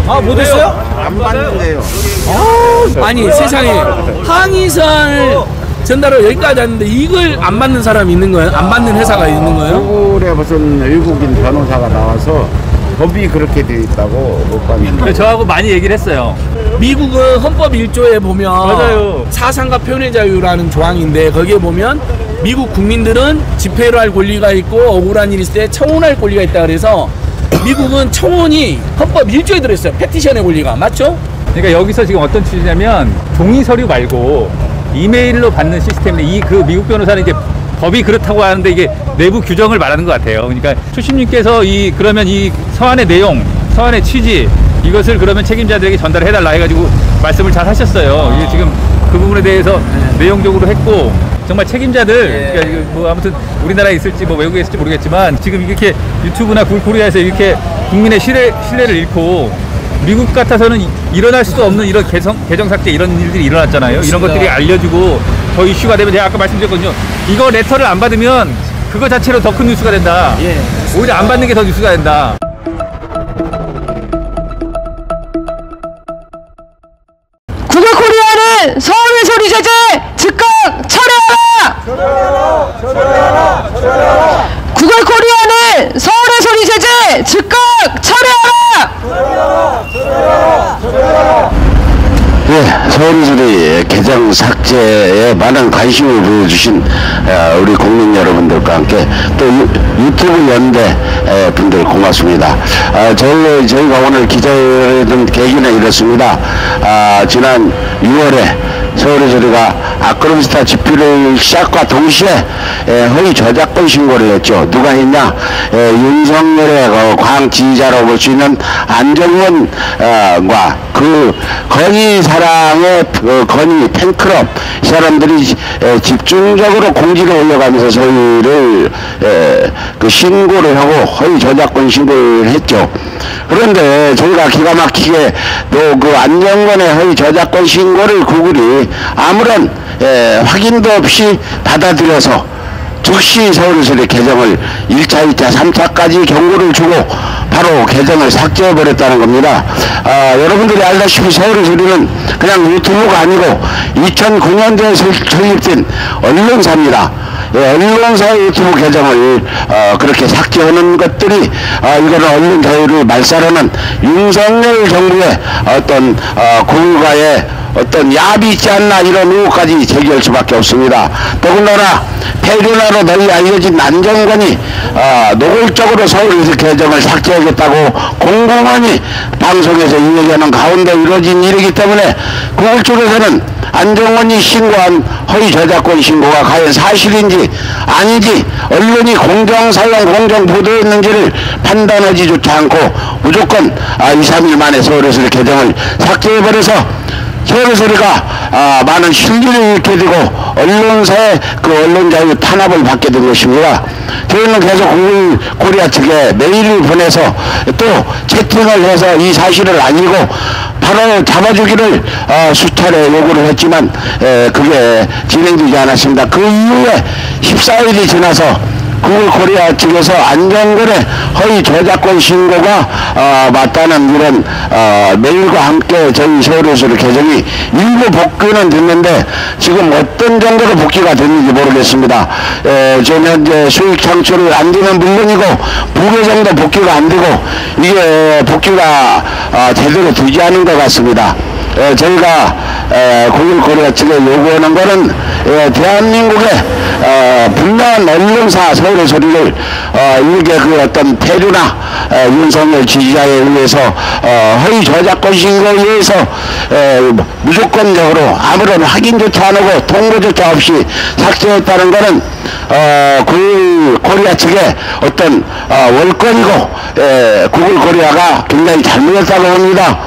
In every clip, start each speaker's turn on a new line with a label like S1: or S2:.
S1: 아, 못했어요?
S2: 안 받는데요.
S1: 아니, 세상에. 항의사항을 전달을 여기까지 하는데 이걸 안 받는 사람이 있는 거예요? 안 받는 회사가 있는 거예요?
S2: 서울에 무슨 외국인 변호사가 나와서 법이 그렇게 되어 있다고 못 받는데.
S3: 저하고 많이 얘기를 했어요.
S1: 미국은 헌법 1조에 보면
S3: 맞아요.
S1: 사상과 표현의 자유라는 조항인데 거기에 보면 미국 국민들은 집회를 할 권리가 있고 억울한 일이 있을 때 청원할 권리가 있다 그래서 미국은 청원이 헌법 1조에 들어있어요. 페티션의 권리가. 맞죠?
S3: 그러니까 여기서 지금 어떤 취지냐면 종이 서류 말고 이메일로 받는 시스템인데 그 미국 변호사는 이제 법이 그렇다고 하는데 이게 내부 규정을 말하는 것 같아요. 그러니까 초심님께서 그러면 이 서한의 내용, 서한의 취지 이것을 그러면 책임자들에게 전달해달라 해가지고 말씀을 잘 하셨어요. 이게 지금 그 부분에 대해서 내용적으로 했고 정말 책임자들 그러니까 뭐 아무튼 우리나라에 있을지 뭐 외국에 있을지 모르겠지만 지금 이렇게 유튜브나 코리아에서 이렇게 국민의 신뢰를 잃고 미국 같아서는 일어날 수도 없는 이런 계정 삭제 이런 일들이 일어났잖아요. 이런 것들이 알려지고 더 이슈가 되면 제가 아까 말씀드렸거든요. 이거 레터를 안 받으면 그거 자체로 더 큰 뉴스가 된다. 오히려 안 받는 게 더 뉴스가 된다.
S4: 구글 코리아는 서울의 소리 제재 즉각 철회하라! 구글 코리아는 서울의 소리 제재 즉각 철회하라!
S5: 예, 서울소리 계정 삭제에 많은 관심을 보여주신 우리 국민 여러분들과 함께 또 유튜브 연대 분들 고맙습니다. 저희가 오늘 기자회견 계기는 이렇습니다. 지난 6월에 서울의 소리가 아크로비스타 집필을 시작과 동시에 허위 저작권 신고를 했죠. 누가 했냐? 윤석열의 광 지지자라고 볼 수 있는 안정원과 그 건희사랑의 건희 팬클럽 이 사람들이 집중적으로 공지를 올려가면서 저희를 그 신고를 하고 허위 저작권 신고를 했죠. 그런데 저희가 기가 막히게 또 그 안정권의 허위 저작권 신고를 구글이 아무런 확인도 없이 받아들여서 즉시 서울소리 계정을 1차, 2차, 3차까지 경고를 주고 바로 계정을 삭제해버렸다는 겁니다. 여러분들이 알다시피 서울소리는 그냥 유튜브가 아니고 2009년도에 설립된 언론사입니다. 언론사 유튜브 계정을 그렇게 삭제하는 것들이 이거는 언론 자유를 말살하는 윤석열 정부의 어떤 국가의 어떤 야비 있지 않나 이런 의혹까지 제기할 수밖에 없습니다. 더군다나 폐륜화로 널리 알려진 안정권이 노골적으로 서울에서 계정을 삭제하겠다고 공공연히 방송에서 이야기하는 가운데 이루어진 일이기 때문에 구글 쪽에서는 안정권이 신고한 허위 저작권 신고가 과연 사실인지 아닌지 언론이 공정사용 공정보도했는지를 판단하지조차 않고 무조건 2, 3일 만에 서울에서 계정을 삭제해버려서 서울소리가 많은 실리를 잃게 되고 언론사의 그 언론자유 탄압을 받게 된 것입니다. 저희는 계속 구글 코리아 측에 메일을 보내서 또 채팅을 해서 이 사실을 알리고 바로 잡아주기를 수차례 요구를 했지만 그게 진행되지 않았습니다. 그 이후에 14일이 지나서 구글 코리아 측에서 안정권의 허위 저작권 신고가 맞다는 이런 메일과 함께 저희 서울소리 계정이 일부 복귀는 됐는데 지금 어떤 정도로 복귀가 됐는지 모르겠습니다. 지금 현재 수익 창출을 안 되면 물론이고 부계정도 복귀가 안 되고 이게 복귀가 제대로 되지 않은 것 같습니다. 저희가 구글 코리아 측에 요구하는 것은 대한민국의 분명한 언론사 서울의 소리를 이게 그 어떤 폐륜화 윤석열 지지자에 의해서 허위 저작권 신고에 의해서 무조건적으로 아무런 확인조차 안 하고 통보조차 없이 삭제했다는 것은 구글 코리아 측의 어떤 월권이고 구글 코리아가 굉장히 잘못했다고 봅니다.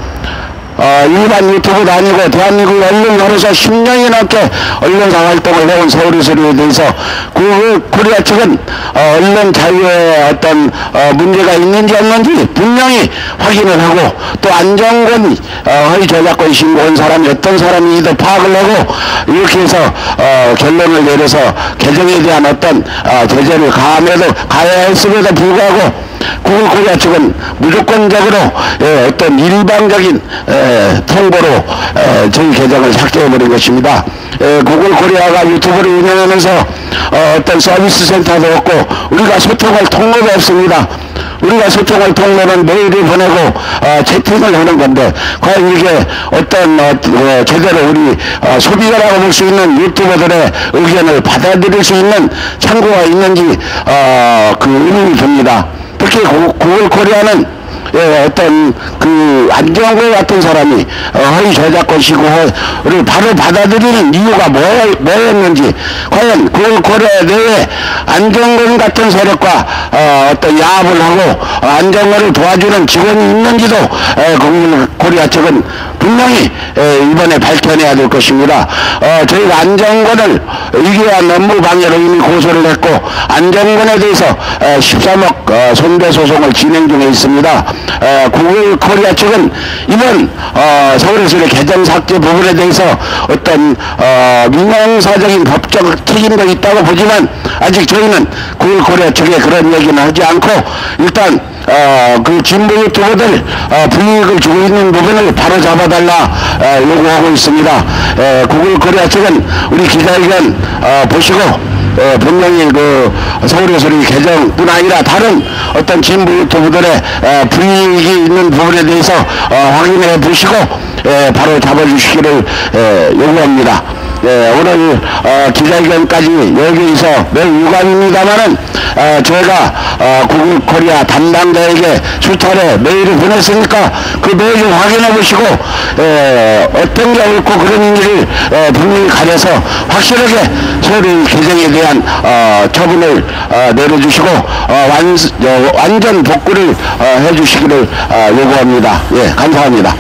S5: 일반 유튜브도 아니고 대한민국 언론으로서 10년이 넘게 언론사 활동을 해온 서울소리에 대해서 구글 코리아 측은 언론 자유에 어떤 문제가 있는지 없는지 분명히 확인을 하고 또 안정권 허위 저작권 신고한 사람이 어떤 사람인지도 파악을 하고 이렇게 해서 결론을 내려서 계정에 대한 어떤 제재를 가해했음에도 불구하고 구글 코리아 측은 무조건적으로 어떤 일방적인 통보로 저희 계정을 삭제해버린 것입니다. 구글 코리아가 유튜브를 운영하면서 어떤 서비스 센터도 없고 우리가 소통할 통로도 없습니다. 우리가 소통할 통로는 메일을 보내고 채팅을 하는 건데 과연 이게 어떤 제대로 우리 소비자라고 볼 수 있는 유튜버들의 의견을 받아들일 수 있는 창구가 있는지 그 의문이 듭니다. 특히 구글 코리아는 어떤 그 안정권 같은 사람이 허위 저작권 시고를 바로 받아들이는 이유가 뭐였는지, 구글 코리아 내에 안정권 같은 세력과 어떤 야합을 하고 안정권을 도와주는 직원이 있는지도 구글 코리아 측은 분명히 이번에 밝혀내야 될 것입니다. 저희가 안정권을 위기한 업무 방해로 이미 고소를 했고 안정권에 대해서 13억 손배소송을 진행 중에 있습니다. 구글 코리아 측은 이번 서울예술의 계정 삭제 부분에 대해서 어떤 민영사적인 법적 책임도 있다고 보지만 아직 저희는 구글 코리아 측에 그런 얘기는 하지 않고 일단 그 진보 유튜버들 불이익을 주고 있는 부분을 바로 잡아달라 요구하고 있습니다. 구글 코리아 측은 우리 기자회견 보시고 분명히 그 서울예술의 계정뿐 아니라 다른 어떤 진보 유튜브들의 불이익이 있는 부분에 대해서 확인해 보시고 바로 잡아주시기를 요구합니다. 오늘 기자회견까지 여기서 매우 유감입니다만은 저희가 구글 코리아 담당자에게 수차례 메일을 보냈으니까 그 메일을 확인해 보시고 어떤 게 옳고 그런 일을 분명히 가려서 확실하게 서울의 계정에 대한 처분을 내려주시고 완전 복구를 해주시기를 요구합니다. 예, 감사합니다.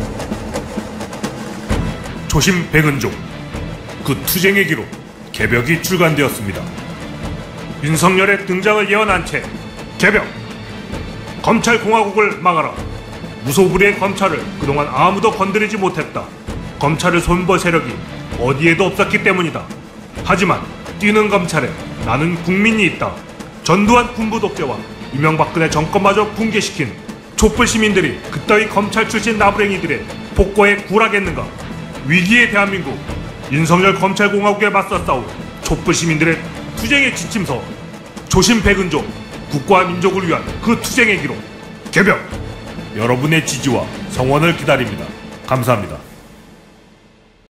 S6: 초심 백은종, 그 투쟁의 기록 개벽이 출간되었습니다. 윤석열의 등장을 예언한 채 개벽! 검찰공화국을 막아라! 무소불위의 검찰을 그동안 아무도 건드리지 못했다. 검찰을 손볼 세력이 어디에도 없었기 때문이다. 하지만 뛰는 검찰에 나는 국민이 있다. 전두환 군부 독재와 이명박근혜 정권마저 붕괴시킨 촛불 시민들이 그따위 검찰 출신 나부랭이들의 폭거에 굴하겠는가? 위기의 대한민국, 윤석열 검찰공화국에 맞서 싸울 촛불 시민들의 투쟁의 지침서, 초심 백은종, 국가와 민족을 위한 그 투쟁의 기록 개벽! 여러분의 지지와 성원을 기다립니다. 감사합니다.